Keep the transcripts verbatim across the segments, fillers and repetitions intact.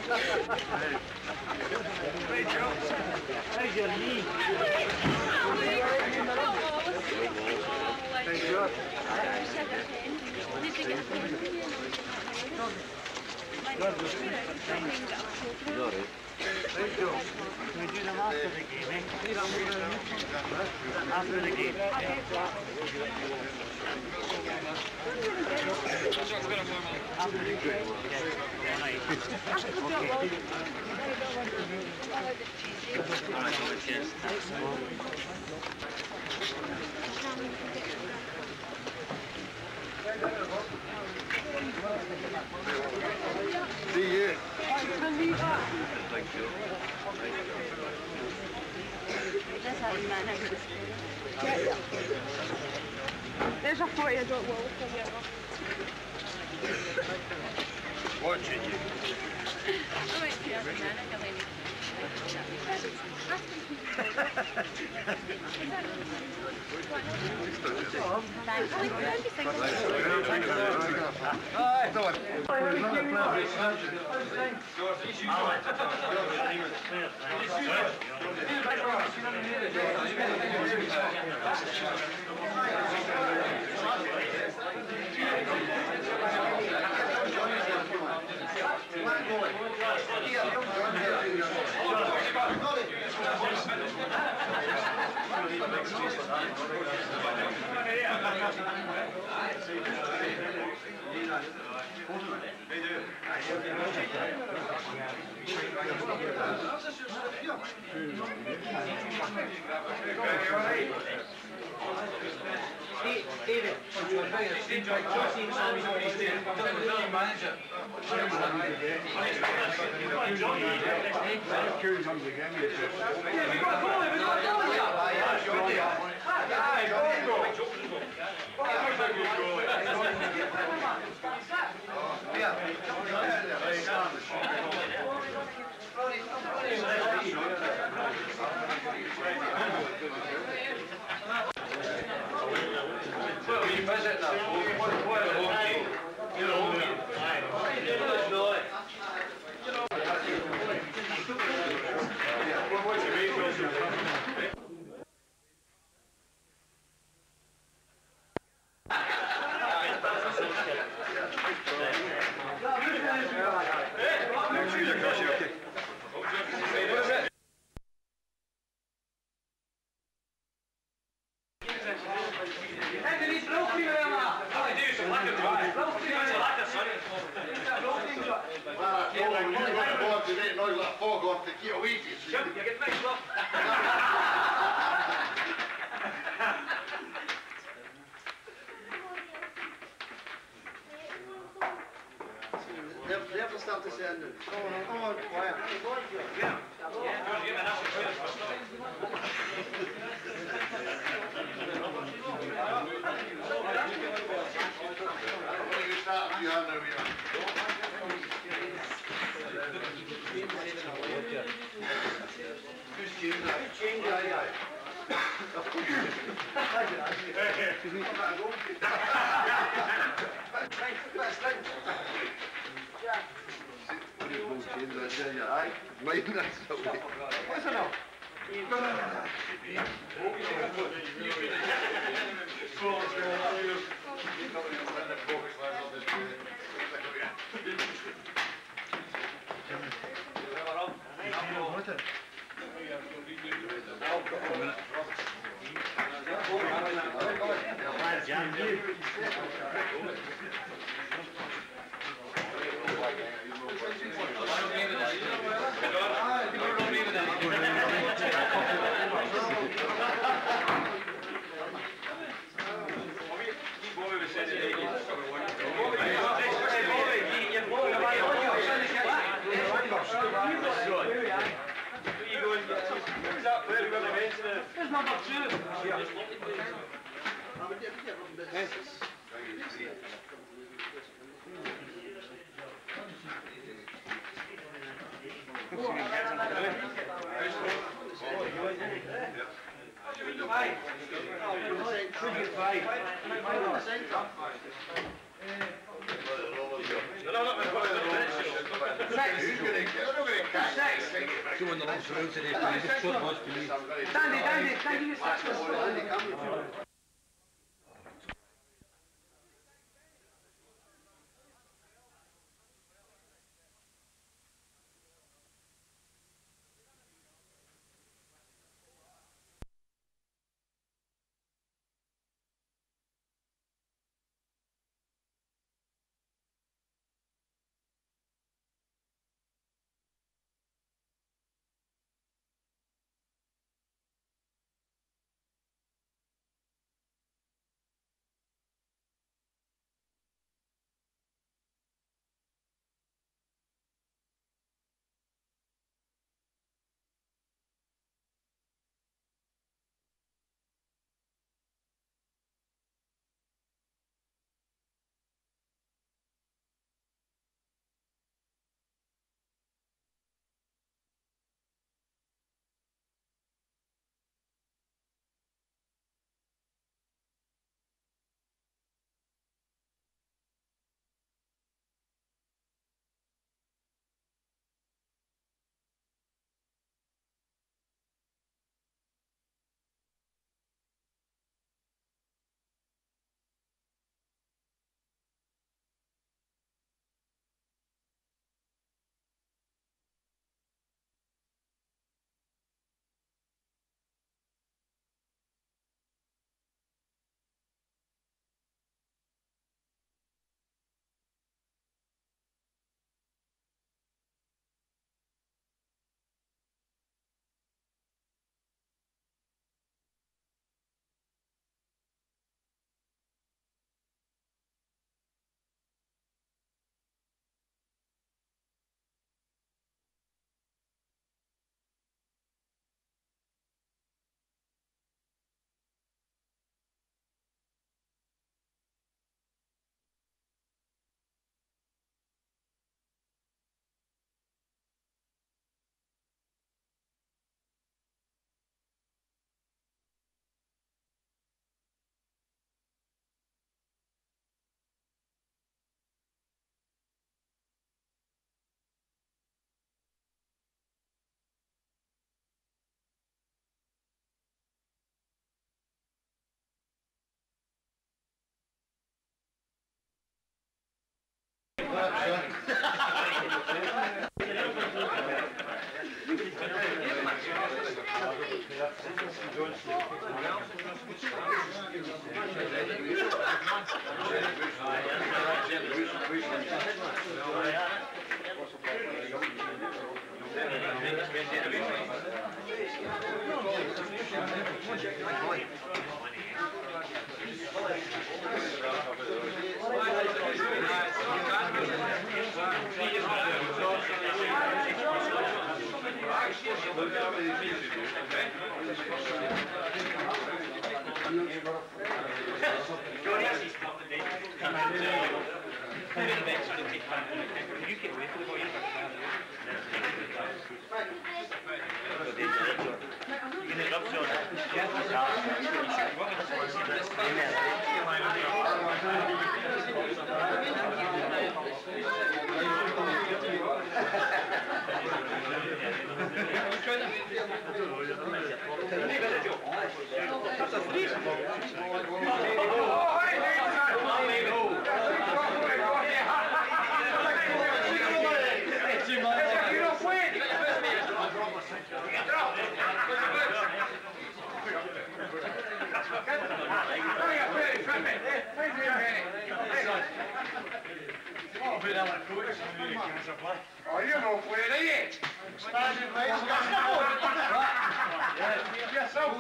Hey, Joe. Hey, Georgie. Hey, Jock. Jory. Hey, Joe. We do them after the game, eh? After the game. After the game. Yeah, right. See you. There's a photo of Jock Wallace from you. Watching you. I went to every man, I can leave. David, Well, you visit that, what, what a home game. You know, well, what's your main No, no, no, Who's going to get? I'm not going to catch that. Doing the long route today, please. Short voice, please. Dandy, Dandy, Dandy, you start to Johnny actually spotted me. Come and come in a bit so I didn't take time. You get away from the boy. You can hit up John. Oh, you know where they is. Standing place. Yes, so.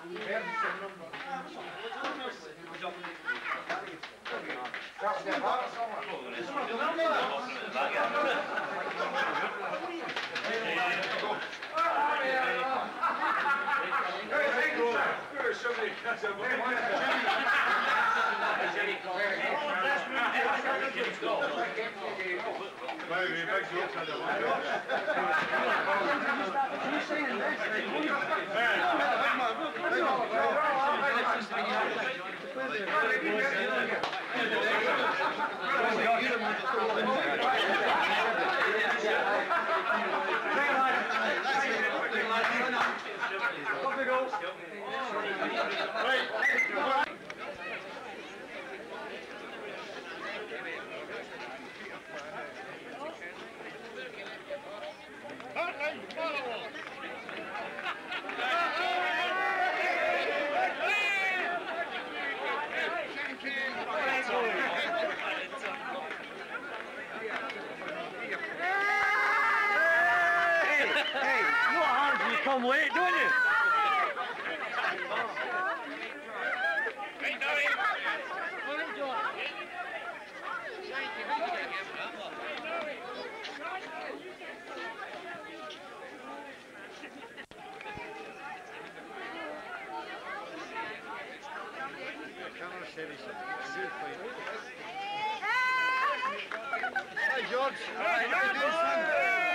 Come late, don't you? Hey, George. Hey, how you doing, son?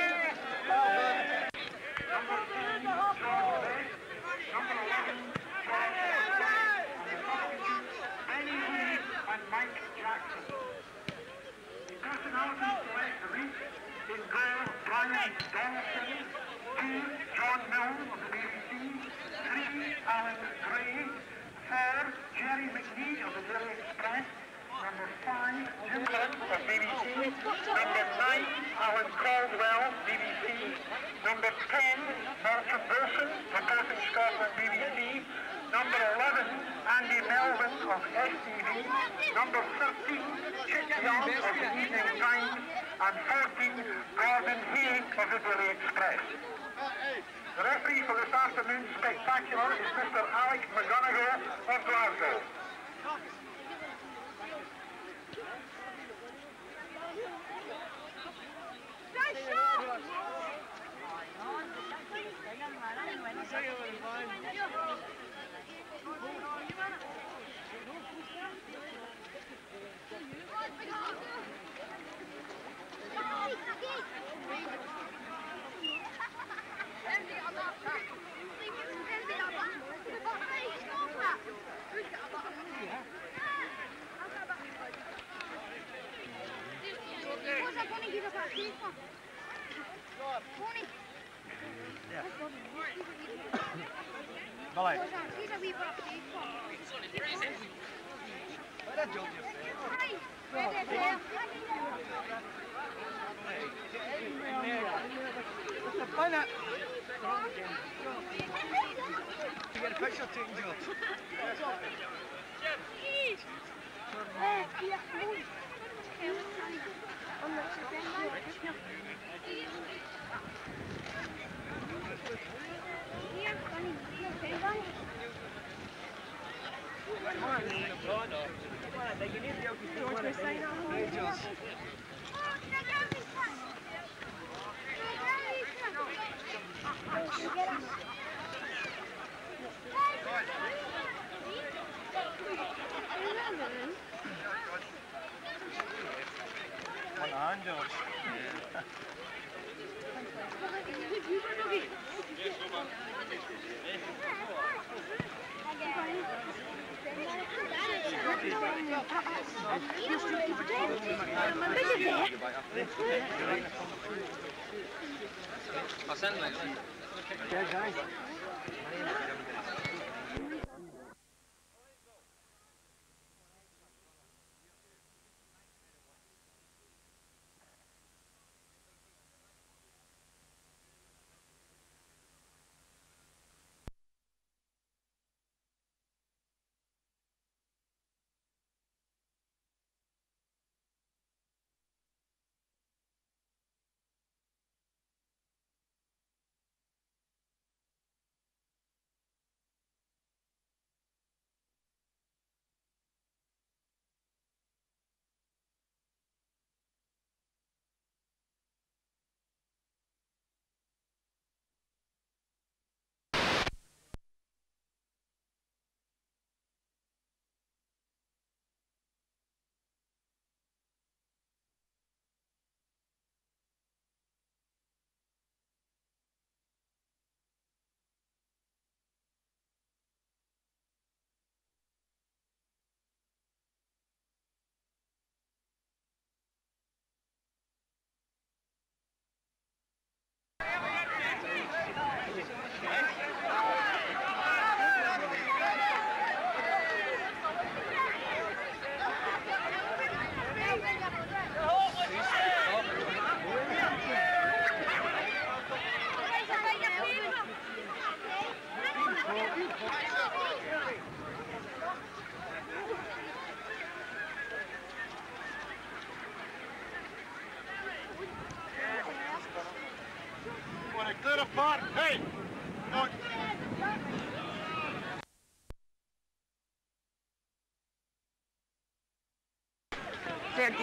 Jerry McNeill of the Daily Express. Number five, Jim Hunt of B B C. Number nine, Alan Caldwell, B B C. Number ten, Martin Wilson, reporting Scotland, B B C. Number eleven, Andy Melvin of S T V. Number thirteen, Chick Young of the Evening Times. And fourteen, Gordon Hay of the Daily Express. The referee for this afternoon's spectacular is Mister Alec McGonigal of Glasgow. Vai. Olha, Georgie. Find that. You get a picture taken, George. One hand, George. I'll send them. Yeah, guys. Right, clear apart. Hey! On. thirty.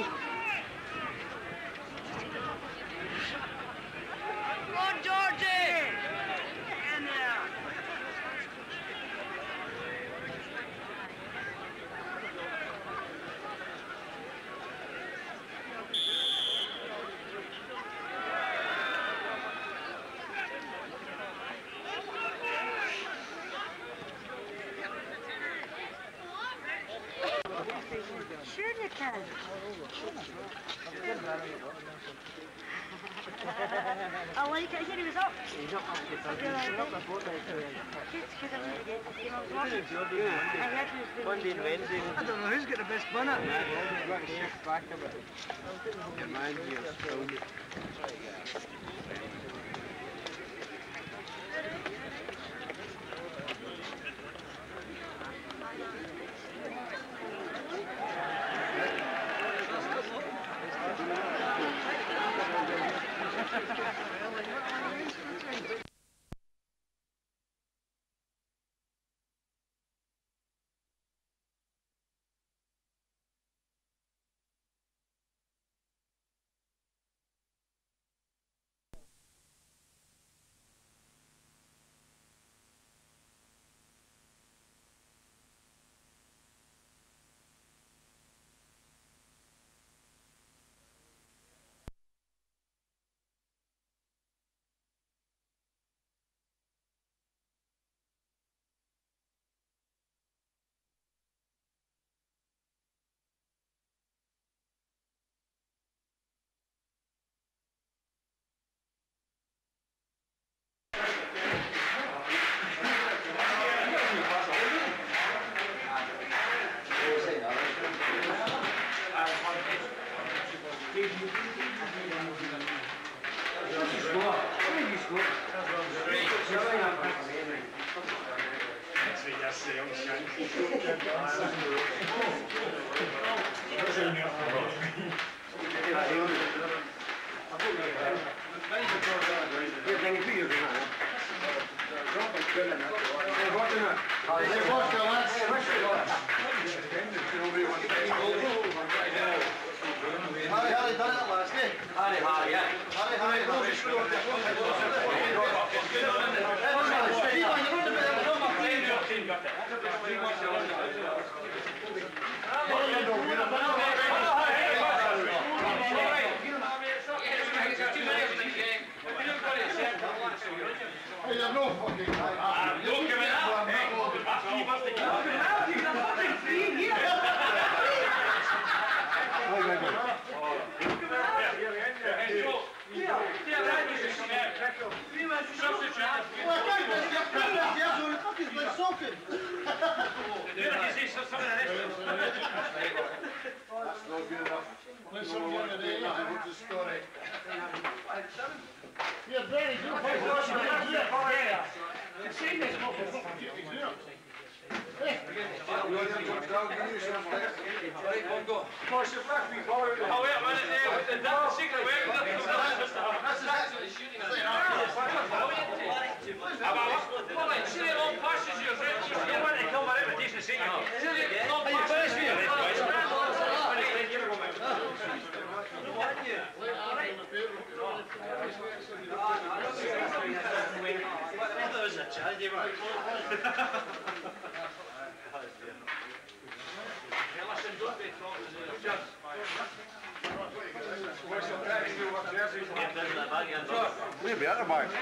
Go on, Georgie! In there. Sure you can. I like it. Here he was up. He's up. Monday and Wednesday. I don't know who's got the best bun at. You've got to shift back a bit. Your man here is still. Harry, Harry, done it last day. Harry, Harry, yeah. Harry, Harry, go just go. You have no fucking time. Don't give it up. Hey, you must have given it up. You're not fucking free here. That's not good enough. Let's have one of the what's the story? You're very good. You've seen this before. Hey. You want to jump down? Give me some flex. Right, one go. Push the black people out there. Oh, wait a minute there. That's the secret. Where is it? That's actually shooting us. Well, like, see the long passes you're right? You want to come my reputation, see you. See the long passes you're Maybe out of mine.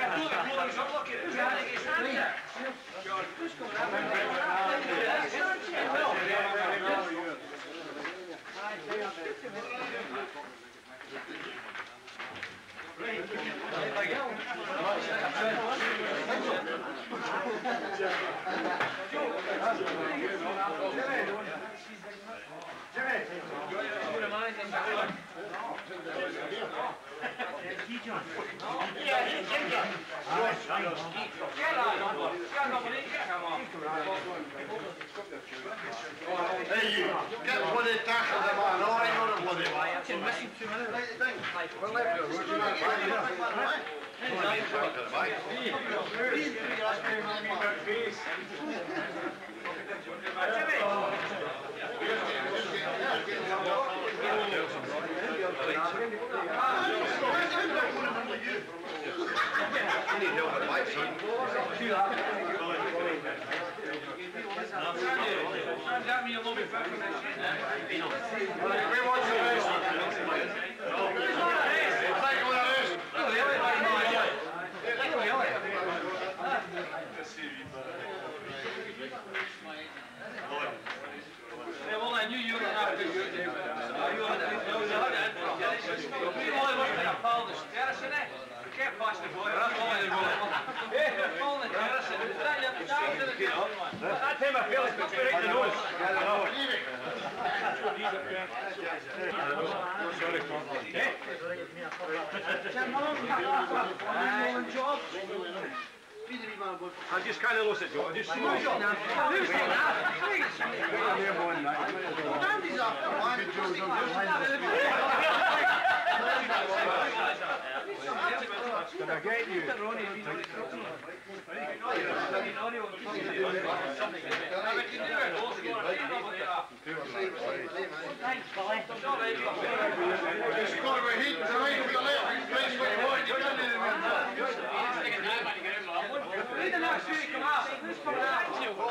Hey, you, get bloody tackle them on, all right, not a bloody way. We're left here, would you not? I knew you were going to have to do it. Can't pass the ball. That's all they want. Yeah, all the terrace. That time I feel like it's right in the nose. I just kind of lost it, Joe. I just saw it. Who's that? Andy's up there, man. Can I get you? Thanks, Billy. Just got to heat the rain for the left. Place where you want. You can't do it. Read the next week, come out. Who's coming out?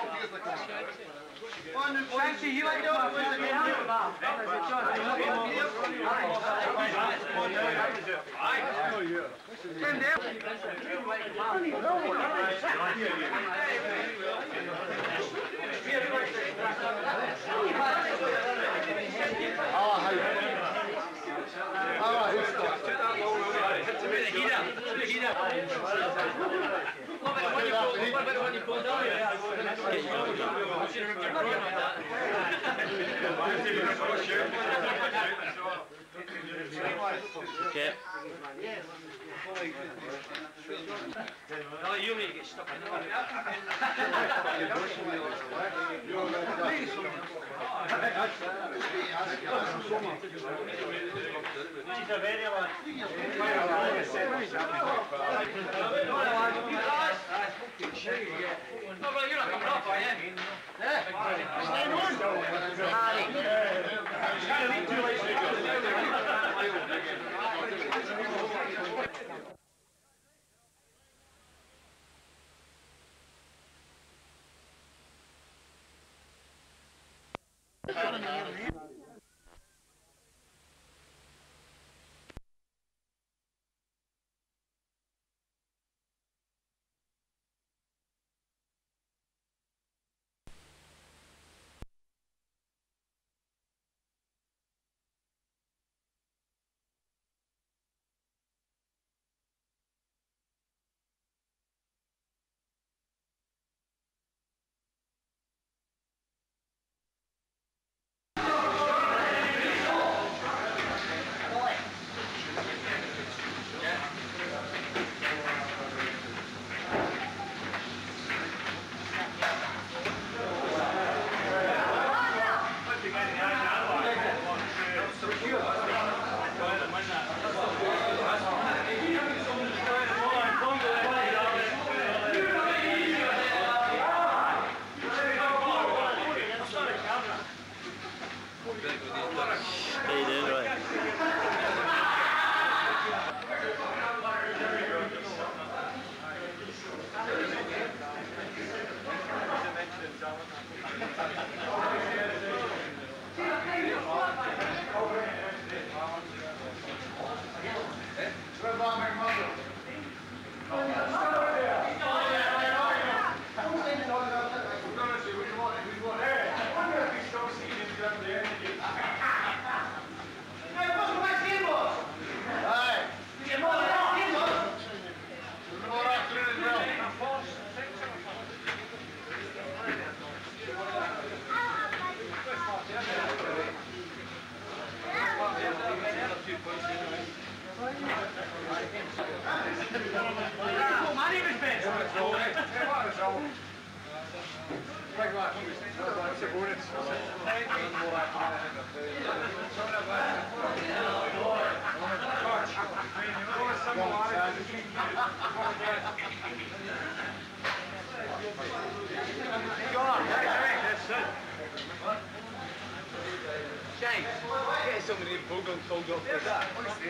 Fancy, you ain't doing it with the hand. Stand down. Okay. No, you need to get stuck in there. No, but you're not coming off, are you? One, James, get somebody in bulldog pulled up like that.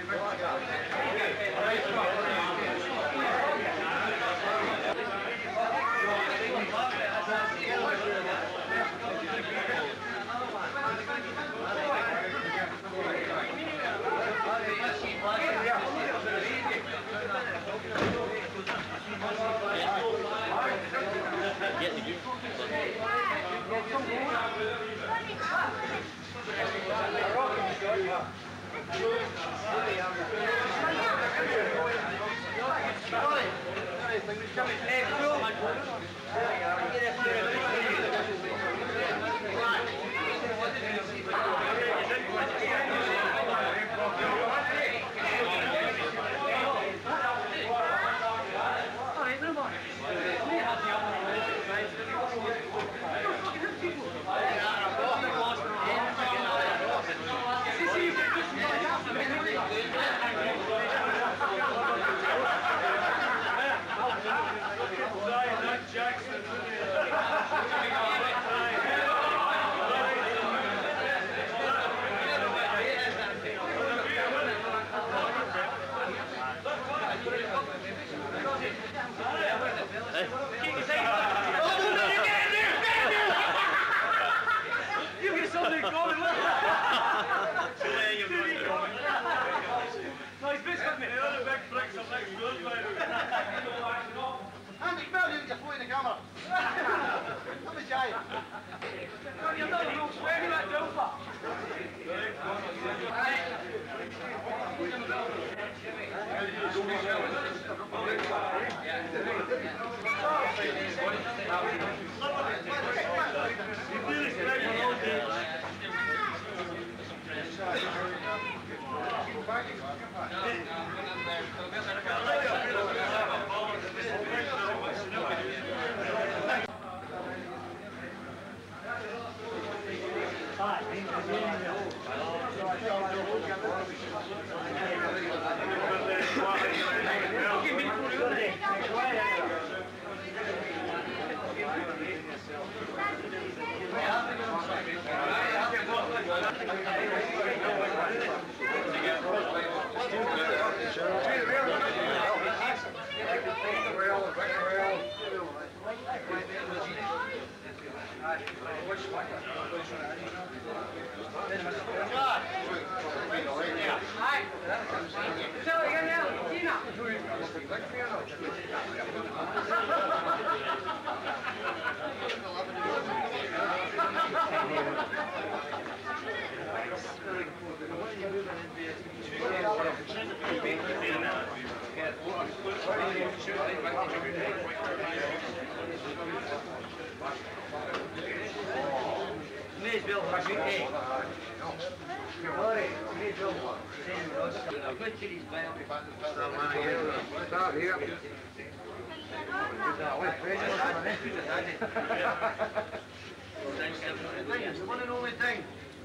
One and only thing.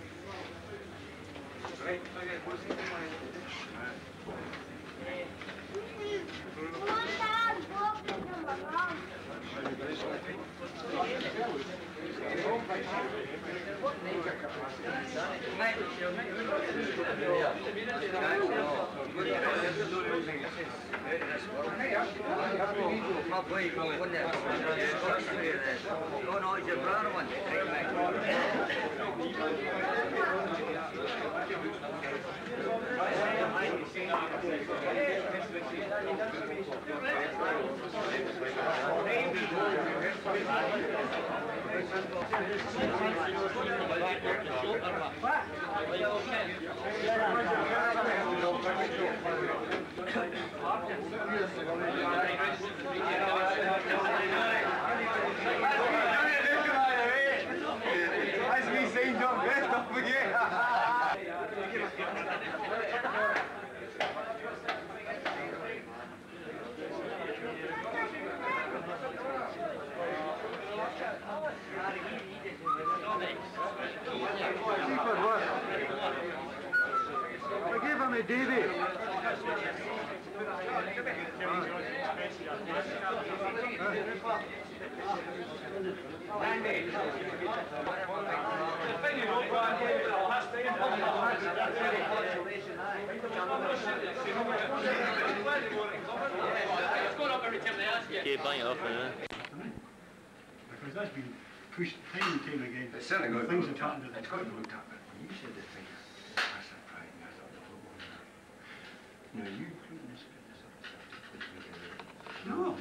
No, no, it's a brown one. As we say, don't forget, don't forget. I gave him a Davy. Keep buying it off there. Because that's been pushed time and time again. It's certainly got to be things looked have at. happened to It's the got to be looked at, but when you said the thing, I said, right, and I thought the football now. No, you couldn't have screwed this up. No.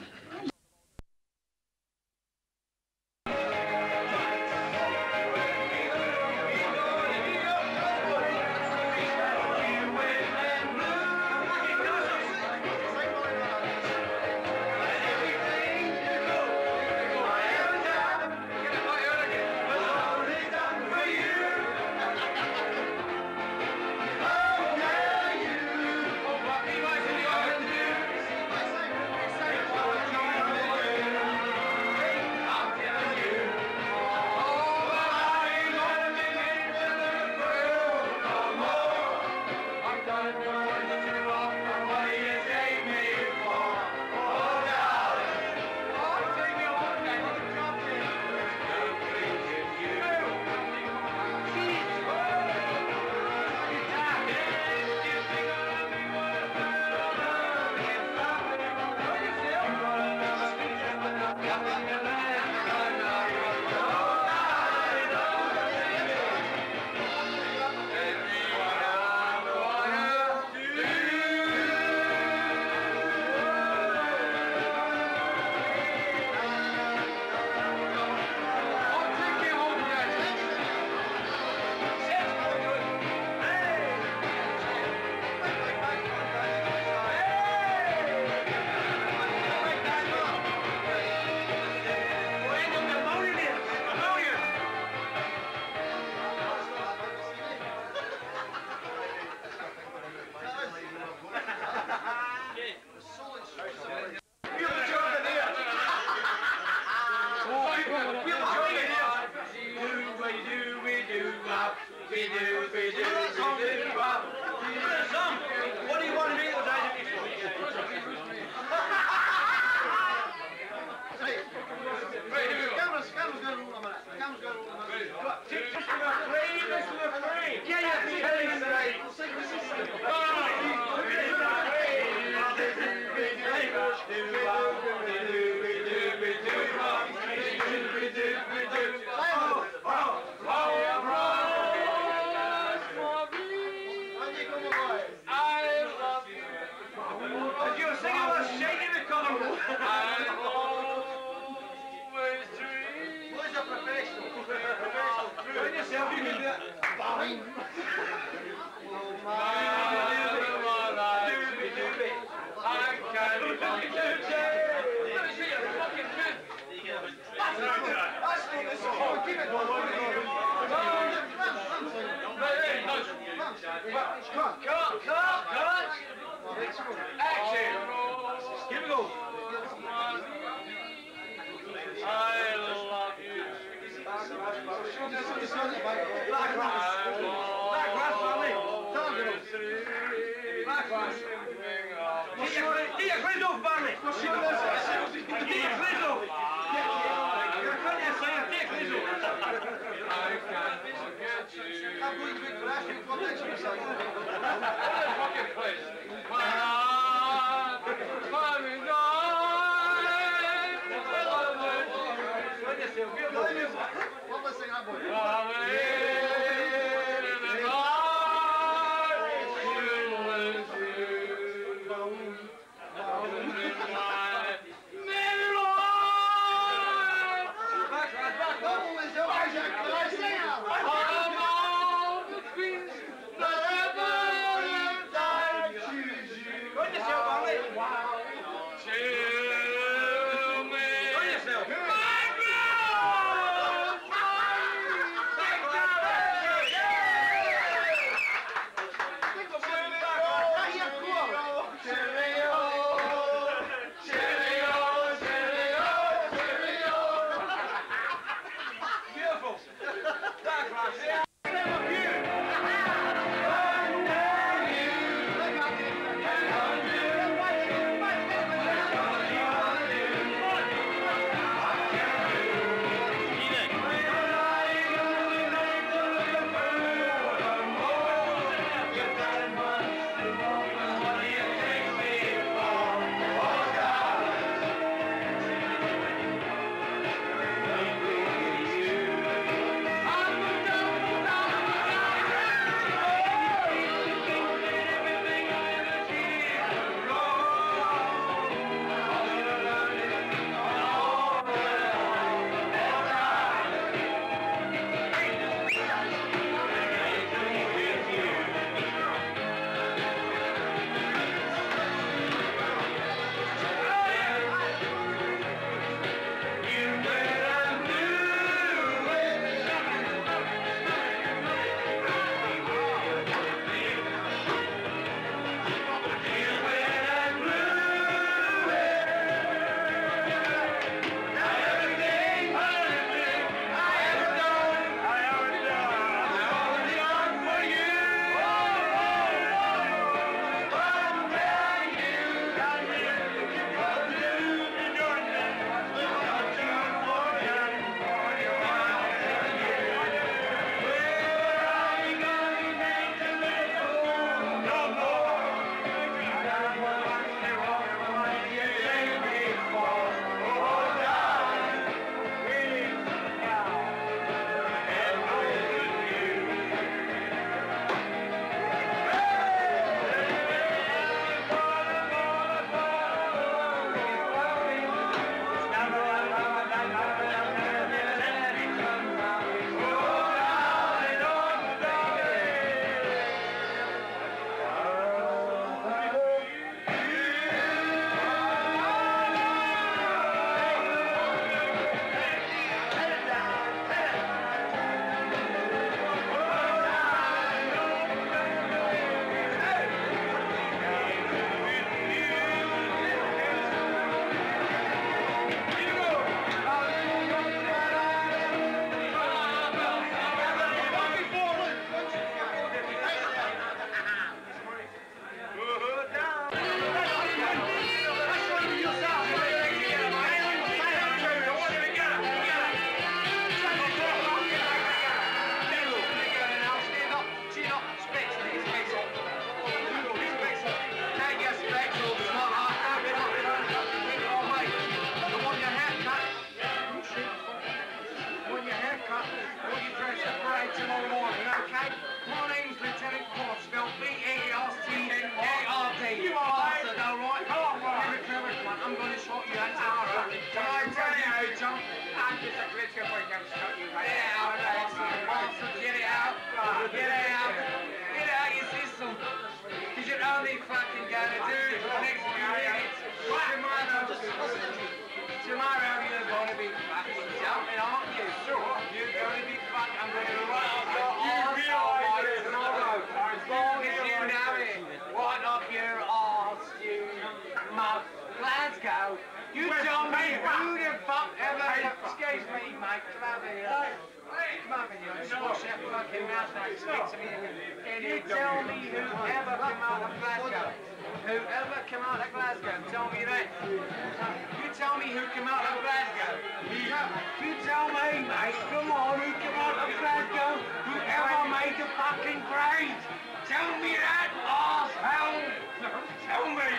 come out Glasgow. You tell me who the fuck ever... Excuse me, mate. Come over here. Come over here and squash that fucking mouth like stick to me. You tell me whoever came out of Glasgow. Whoever came out of Glasgow, tell me that. You tell me who came out of Glasgow. You tell me, mate. Come on, who came out of Glasgow? Whoever made the fucking grade. Tell me that, arsehole. Tell me.